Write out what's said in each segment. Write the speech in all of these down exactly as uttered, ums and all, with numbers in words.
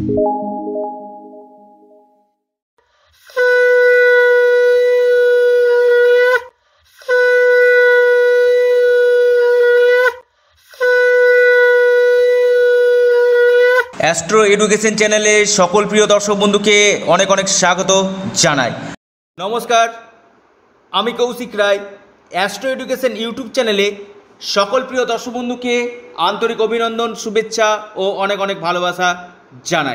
Astro education চ্যানেলে সকল প্রিয় দর্শক বন্ধুকে অনেক অনেক স্বাগত জানাই। নমস্কার, আমি Koushik Roy. Astro education YouTube চ্যানেলে সকল প্রিয় দর্শক বন্ধুকে আন্তরিক অভিনন্দন, শুভেচ্ছা ও অনেক অনেক ভালোবাসা জানাই।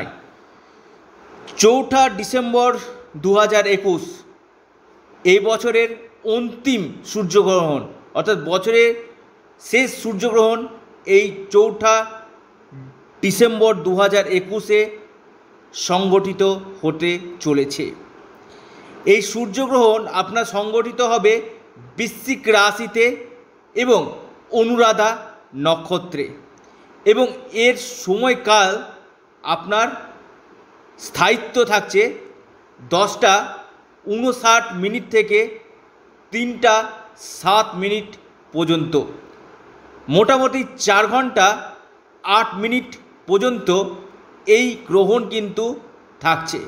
চৌঠা ডিসেম্বর দু হাজার একুশ এই বছরের অন্তিম সূর্যগ্রহণ, অর্থাৎ বছরের শেষ সূর্যগ্রহণ এই চৌঠা ডিসেম্বর দু হাজার একুশে সংগঠিত হতে চলেছে। এই সূর্যগ্রহণ আপনার সংগঠিত হবে বৃশ্চিক রাশিতে এবং অনুরাধা নক্ষত্রে, এবং এর সময়কাল আপনার স্থায়িত্ব থাকছে দশটা উনষাট মিনিট থেকে তিনটা সাত মিনিট পর্যন্ত। মোটামুটি চার ঘন্টা আট মিনিট পর্যন্ত এই গ্রহণ কিন্তু থাকছে।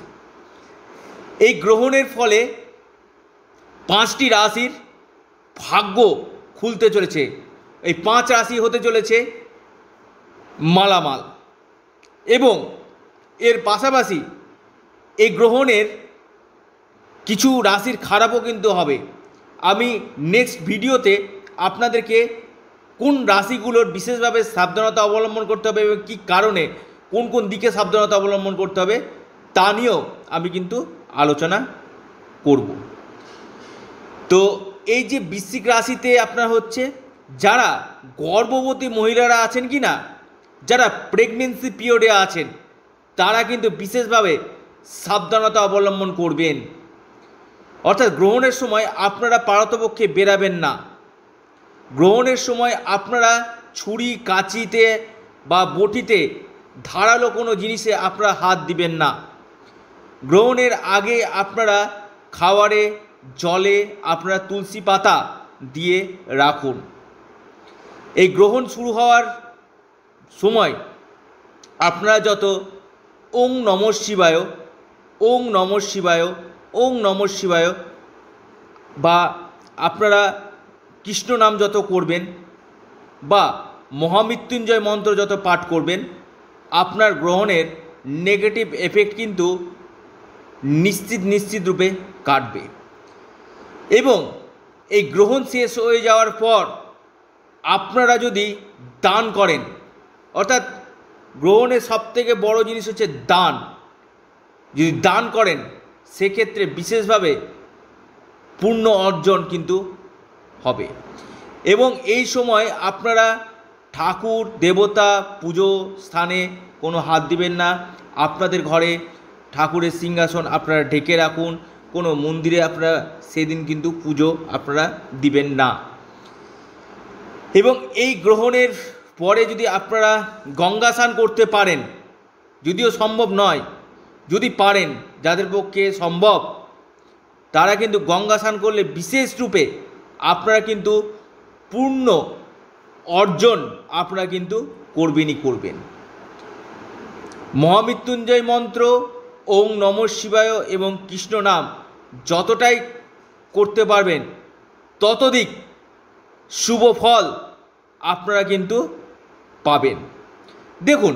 এই গ্রহণের ফলে পাঁচটি রাশির ভাগ্য খুলতে চলেছে। এই পাঁচ রাশি হতে চলেছে মালামাল, এবং এর পাশাপাশি এই গ্রহণের কিছু রাশির খারাপও কিন্তু হবে। আমি নেক্সট ভিডিওতে আপনাদেরকে কোন রাশিগুলোর বিশেষভাবে সাবধানতা অবলম্বন করতে হবে এবং কী কারণে কোন কোন দিকে সাবধানতা অবলম্বন করতে হবে তা নিয়েও আমি কিন্তু আলোচনা করব। তো এই যে বৃশ্চিক রাশিতে আপনার হচ্ছে, যারা গর্ভবতী মহিলারা আছেন কি না, যারা প্রেগনেন্সি পিরিয়ডে আছেন, তারা কিন্তু বিশেষভাবে সাবধানতা অবলম্বন করবেন। অর্থাৎ গ্রহণের সময় আপনারা পারতপক্ষে বেরাবেন না। গ্রহণের সময় আপনারা ছুরি, কাঁচিতে বা বটিতে ধারালো কোনো জিনিসে আপনারা হাত দিবেন না। গ্রহণের আগে আপনারা খাবারে, জলে আপনারা তুলসী পাতা দিয়ে রাখুন। এই গ্রহণ শুরু হওয়ার সময় আপনারা যত ওং নমঃ শিবায়, ওং নমঃ শিবায়, ওং নমঃ শিবায় বা আপনারা কৃষ্ণ নাম যত করবেন বা মহামৃত্যুঞ্জয় মন্ত্র যত পাঠ করবেন, আপনার গ্রহণের নেগেটিভ এফেক্ট কিন্তু নিশ্চিত নিশ্চিত রূপে কাটবে। এবং এই গ্রহণ শেষ হয়ে যাওয়ার পর আপনারা যদি দান করেন, অর্থাৎ গ্রহণের সবথেকে বড় জিনিস হচ্ছে দান, যদি দান করেন সেক্ষেত্রে বিশেষভাবে পূর্ণ অর্জন কিন্তু হবে। এবং এই সময় আপনারা ঠাকুর দেবতা পুজো স্থানে কোনো হাত দিবেন না। আপনাদের ঘরে ঠাকুরের সিংহাসন আপনারা ঢেকে রাখুন। কোনো মন্দিরে আপনারা সেদিন কিন্তু পুজো আপনারা দিবেন না। এবং এই গ্রহণের পরে যদি আপনারা গঙ্গা স্নান করতে পারেন, যদিও সম্ভব নয়, যদি পারেন, যাদের পক্ষে সম্ভব, তারা কিন্তু গঙ্গা স্নান করলে বিশেষ রূপে আপনারা কিন্তু পূর্ণ অর্জন আপনারা কিন্তু করবেনই করবেন। মহামৃত্যুঞ্জয় মন্ত্র, ওং নমঃ শিবায় এবং কৃষ্ণ নাম যতটাই করতে পারবেন ততোধিক শুভ ফল আপনারা কিন্তু পাবেন। দেখুন,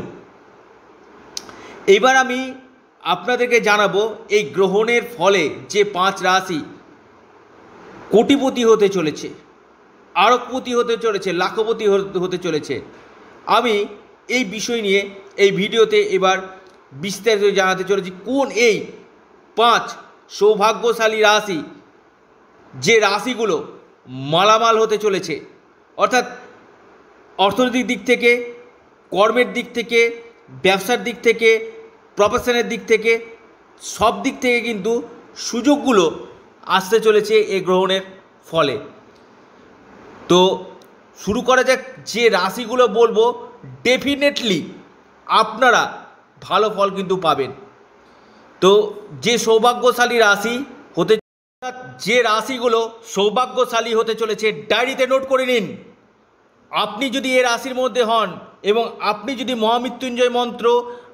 এবার আমি আপনাদেরকে জানাবো এই গ্রহণের ফলে যে পাঁচ রাশি কোটিপতি হতে চলেছে, আরবপতি হতে চলেছে, লাখপতি হতে চলেছে, আমি এই বিষয় নিয়ে এই ভিডিওতে এবার বিস্তারিত জানাতে চলেছি। কোন এই পাঁচ সৌভাগ্যশালী রাশি, যে রাশিগুলো মালামাল হতে চলেছে, অর্থাৎ অর্থনৈতিক দিক থেকে, কর্মের দিক থেকে, ব্যবসার দিক থেকে, প্রফেশনের দিক থেকে, সব দিক থেকে কিন্তু সুযোগগুলো আসতে চলেছে এই গ্রহণের ফলে। তো শুরু করা যাক। যে রাশিগুলো বলবো ডেফিনেটলি আপনারা ভালো ফল কিন্তু পাবেন। তো যে সৌভাগ্যশালী রাশি হতে, যে রাশিগুলো সৌভাগ্যশালী হতে চলেছে ডায়েরিতে নোট করে নিন। আপনি যদি এ রাশির মধ্যে হন এবং আপনি যদি মহামৃত্যুঞ্জয় মন্ত্র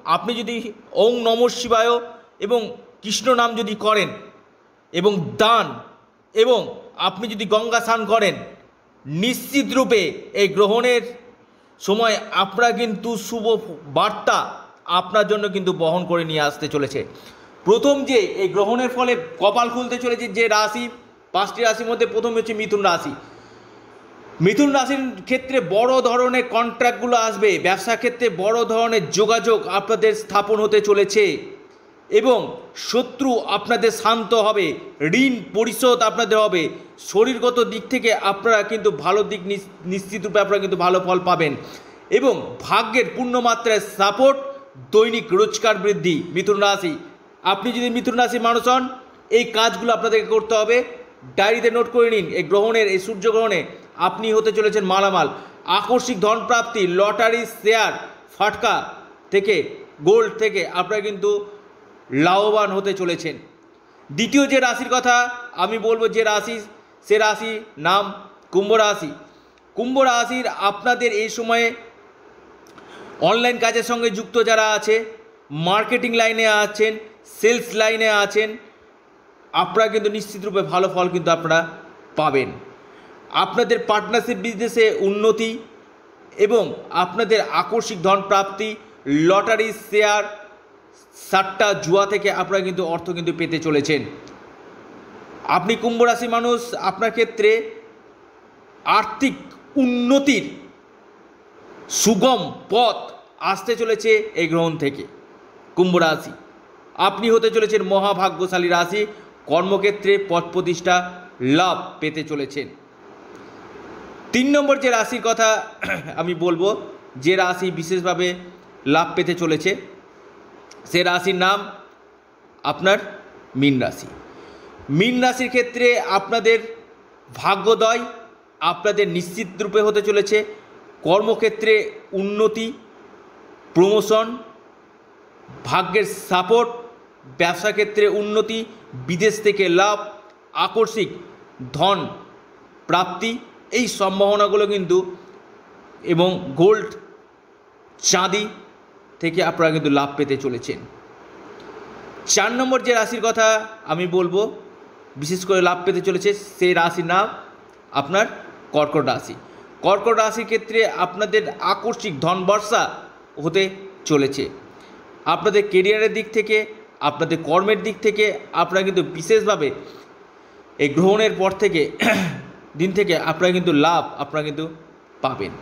আপনি যদি ওং নমঃ শিবায় এবং কৃষ্ণ নাম যদি করেন এবং দান এবং আপনি যদি গঙ্গা স্নান করেন, নিশ্চিত রূপে এই গ্রহণের সময় আপনারা কিন্তু শুভ বার্তা আপনার জন্য কিন্তু বহন করে নিয়ে আসতে চলেছে। প্রথম যে এই গ্রহণের ফলে কপাল খুলতে চলেছে যে রাশি, পাঁচটি রাশির মধ্যে প্রথম হচ্ছে মিথুন রাশি। মিথুন রাশির ক্ষেত্রে বড় ধরনের কন্ট্রাক্টগুলো আসবে, ব্যবসা ক্ষেত্রে বড় ধরনের যোগাযোগ আপনাদের স্থাপন হতে চলেছে এবং শত্রু আপনাদের শান্ত হবে, ঋণ পরিশোধ আপনাদের হবে, শরীরগত দিক থেকে আপনারা কিন্তু ভালো দিক নিশ্চিত রূপে আপনারা কিন্তু ভালো ফল পাবেন এবং ভাগ্যের পূর্ণমাত্রায় সাপোর্ট, দৈনিক রোজগার বৃদ্ধি। মিথুন রাশি, আপনি যদি মিথুন রাশির মানুষ হন, এই কাজগুলো আপনাদেরকে করতে হবে। ডায়েরিতে নোট করে নিন, এই গ্রহণের এই সূর্যগ্রহণে আপনি হতে চলেছেন মালামাল। আকস্মিক ধন প্রাপ্তি, লটারি, শেয়ার, ফাটকা থেকে, গোল্ড থেকে আপনারা কিন্তু লাভবান হতে চলেছেন। দ্বিতীয় যে রাশির কথা আমি বলবো, যে রাশি, সে রাশি নাম কুম্ভ রাশি। কুম্ভ রাশির আপনাদের এই সময়ে অনলাইন কাজের সঙ্গে যুক্ত যারা আছে, মার্কেটিং লাইনে আছেন, সেলস লাইনে আছেন, আপনারা কিন্তু নিশ্চিতরূপে ভালো ফল কিন্তু আপনারা পাবেন। আপনাদের পার্টনারশিপ বিজনেসে উন্নতি এবং আপনাদের আকস্মিক ধন প্রাপ্তি, লটারি, শেয়ার, সাট্টা, জুয়া থেকে আপনারা কিন্তু অর্থ কিন্তু পেতে চলেছেন। আপনি কুম্ভ রাশি মানুষ, আপনার ক্ষেত্রে আর্থিক উন্নতির সুগম পথ আসতে চলেছে এই গ্রহণ থেকে। কুম্ভ রাশি, আপনি হতে চলেছেন মহাভাগ্যশালী রাশি, কর্মক্ষেত্রে পদ প্রতিষ্ঠা লাভ পেতে চলেছেন। তিন নম্বর যে রাশির কথা আমি বলবো, যে রাশি বিশেষভাবে লাভ পেতে চলেছে, সে রাশির নাম আপনার মীন রাশি। মীন রাশির ক্ষেত্রে আপনাদের ভাগ্যোদয় আপনাদের নিশ্চিত রূপে হতে চলেছে। কর্মক্ষেত্রে উন্নতি, প্রমোশন, ভাগ্যের সাপোর্ট, ব্যবসা ক্ষেত্রে উন্নতি, বিদেশ থেকে লাভ, আকস্মিক ধন প্রাপ্তি, এই সম্ভাবনাগুলো কিন্তু এবং গোল্ড, চাঁদি থেকে আপনারা কিন্তু লাভ পেতে চলেছেন। চার নম্বর যে রাশির কথা আমি বলবো বিশেষ করে লাভ পেতে চলেছে, সেই রাশির নাম আপনার কর্কট রাশি। কর্কট রাশির ক্ষেত্রে আপনাদের আকস্মিক ধন বর্ষা হতে চলেছে। আপনাদের কেরিয়ারের দিক থেকে, আপনাদের কর্মের দিক থেকে আপনারা কিন্তু বিশেষভাবে এই গ্রহণের পর থেকে দিন থেকে আপনারা কিন্তু লাভ আপনারা কিন্তু পাবেন।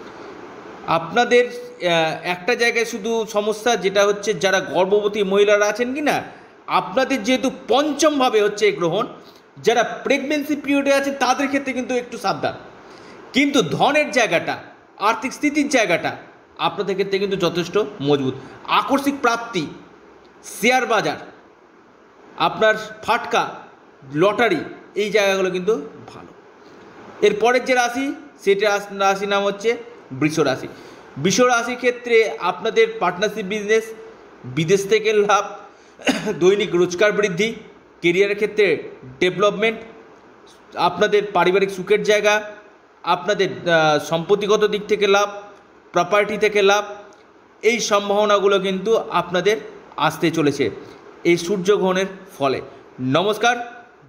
আপনাদের একটা জায়গায় শুধু সমস্যা, যেটা হচ্ছে যারা গর্ভবতী মহিলারা আছেন কি না, আপনাদের যেহেতু পঞ্চমভাবে হচ্ছে এই গ্রহণ, যারা প্রেগনেন্সি পিরিয়ডে আছেন তাদের ক্ষেত্রে কিন্তু একটু সাবধান। কিন্তু ধনের জায়গাটা, আর্থিক স্থিতির জায়গাটা আপনাদের ক্ষেত্রে কিন্তু যথেষ্ট মজবুত। আকস্মিক প্রাপ্তি, শেয়ার বাজার, আপনার ফাটকা, লটারি, এই জায়গাগুলো কিন্তু ভালো। এরপরের যে রাশি, সেটা রাশির নাম হচ্ছে বৃষ রাশি। বৃষ রাশির ক্ষেত্রে আপনাদের পার্টনারশিপ বিজনেস, বিদেশ থেকে লাভ, দৈনিক রোজগার বৃদ্ধি, কেরিয়ারের ক্ষেত্রে ডেভেলপমেন্ট, আপনাদের পারিবারিক সুখের জায়গা, আপনাদের সম্পত্তিগত দিক থেকে লাভ, প্রপার্টি থেকে লাভ, এই সম্ভাবনাগুলো কিন্তু আপনাদের আসতে চলেছে এই সূর্যগ্রহণের ফলে। নমস্কার।